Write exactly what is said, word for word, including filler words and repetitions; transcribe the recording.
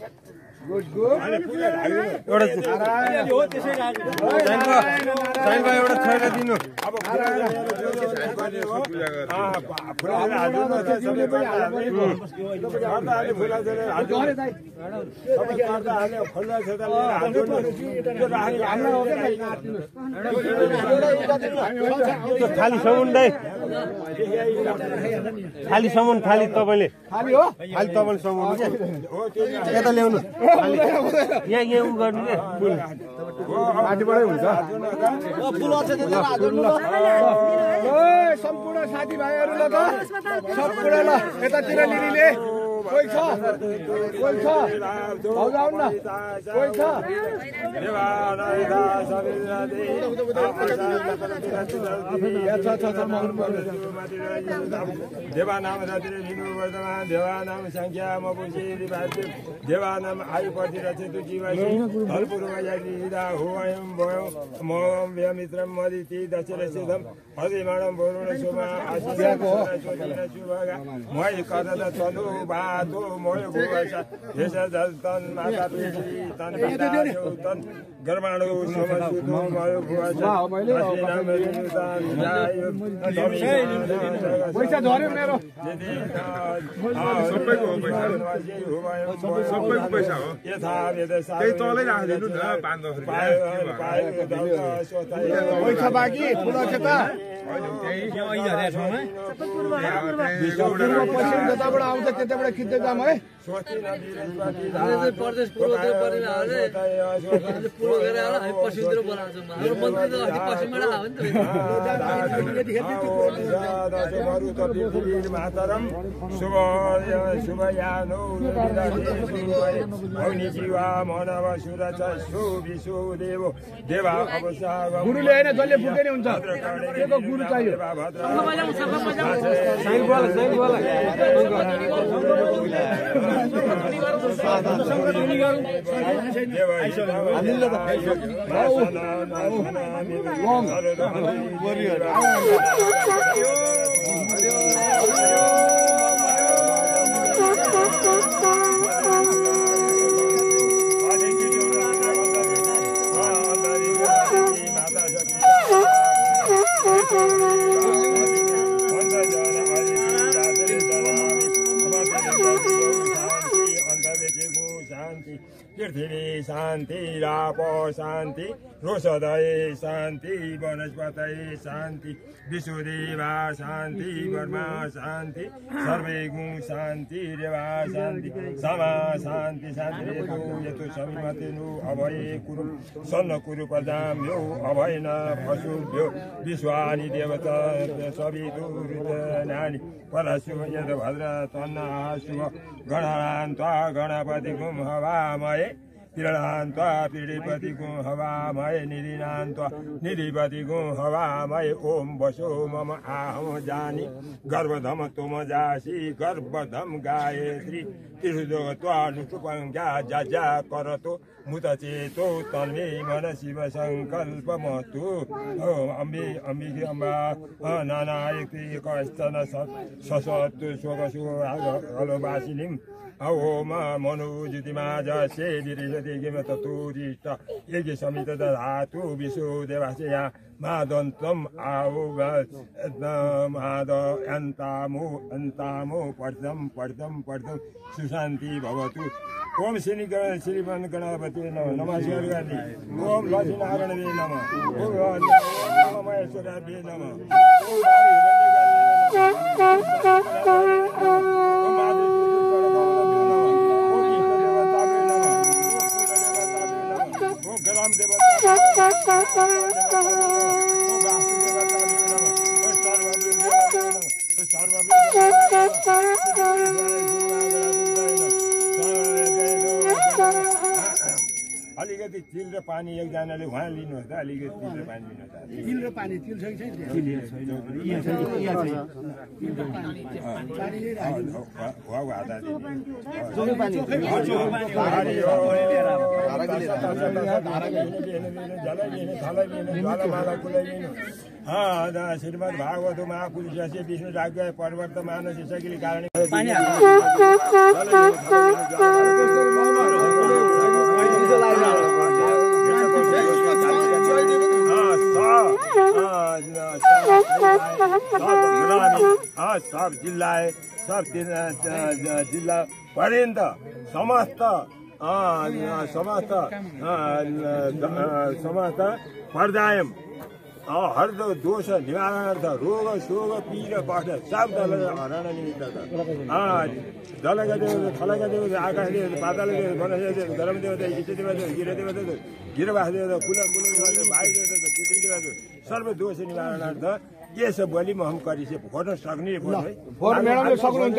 good good एउटा साइनमा एउटा छैन दिनु अब थाली समुन्दै थाली समुन थाली तपाईँले खाली हो थाली तपाईँले समुन यता ल्याउनु यहाँ यहाँ उ गर्नु के माथिबाटै हुन्छ सम्पूर्ण साथीभाइहरू ल त सम्पूर्ण ल यतातिर लिलीले कोही छ कोही छ भाउजू आउनु न कोही छ देवा नाम रातिर लिनु वर्तमान देवा नाम संख्या मपुसी देवा नाम आयु प्रतिरक्षित जीवासी हरपुरमा यागिदा होयम भयो मोम व्यमित्रम मदिति दशरसिद्धम हरिमाणम वरुण सोमा आशिषको सोधिन शुभगा मय कदद तनु बातो मोय भुवसा यस जल्तन माता पृथ्वी तन पिता तन गर्माणो समसुतो मय भुवसा आशी नाम लिनुतान जायो पैसा झर्यो मेरो सबैको पैसा सबैको पैसा हो यथा वेद त्यही तलै राख्दिनु न बान्दाखेरि पैसा बाँकी ठुलो छ त जताबाट आउँछ त्यताबाट खिच्दै जाम है प्रदेश पूर्वतिर परिला पूर्व गरेर हामी पश्चिमतिर बोलाउँछौँ हाम्रो मन्त्री त अस्ति पश्चिमबाट आयो नि त मातरम शुभ शुभयानो अग्नि जीवा मानव सुरच सु विशु देव देवा अवसा गुरुले होइन जसले पुगे नि हुन्छ त्यसको गुरु चाहियो पृथ्वी शान्ति रापो शान्ति रोषदय शान्ति वनस्पतय शान्ति विश्वदेवा शान्ति ब्रह्मा शान्ति सर्वे गुण शान्ति रेवा शान्ति समा शान्ति शान्ति यतो यतो समिमतेनु अभय कुरु सन्न कुरु प्रजाम्यो अभयन पशुभ्यो विश्वानि देवता सवितुर्नानि परशुभ यद भद्र तन्ना शुभ गणान्त्वा गणपतिगुं हवामये किरणान्त्वा पीडिपतिगुं हवामये निधिनान्त्वा निधिपतिगुं हवामये ओम वसो मम आहम जानि गर्भधम तुम जासि गर्भधम गायत्री तिरुदोत्वा नुष्टुपङ्ख्या जा करतो मुतचेतो तन्मे मन शिव सङ्कल्पमस्तु ओम अम्बे अम्बिके अम्बा नानायक्ति कश्चन ससत्तु शोकशो हलोवासिनीम् ओम मनोज्योतिमा जसे विरिशति किम ततुरिष्ट यज्ञ समित दधातु विशो देवास्या मादन्तम् आओ माद अन्तामो अन्तामो पठ्दं पठ्दं पठ्दं सुशान्ति भवतु ओम श्री श्रीमन गणपति नमः नमस्कार गर्ने ओम लक्ष्मीनारायणवे नमः ओम महेश्वराभ्ये नमः अलिकति तिल र पानी एकजनाले उहाँ लिनुहोस् त अलिकति तिल र पानी लिनुहोस् तिल र पानी तिल छैन श्रीमद भागवत महापुरुष विष्णु राज्ञ पर्वत मानस सकिल कारण ग्रामीण सब जिल्ला सब जिल्ला पर्यन्त समस्त समस्त समस्त पर्दायम हर्द दोष निवारणार्थ रोग शोग पीड कष्ट सब दल हरण निमित्त दलगदेव थलगदेव आकाशदेव पातालदेव वनदेव धर्मदेवता इष्टदेवता गिरदेवता गिरवासदेवता कुल कुल भाइदेवता पितृदेवता सर्व दोष निवारणार्थ यस बलि महम करिसे भोट सक्ने फोन मेडमले सक्नुहुन्छ